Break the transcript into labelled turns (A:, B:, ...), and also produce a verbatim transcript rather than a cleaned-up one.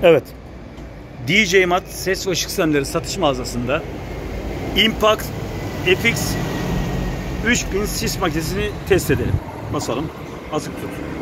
A: Evet. D J Mat ses ve ışık sistemleri satış mağazasında Impact F X üç bin sis makinesini test edelim. Basalım. Azık tut.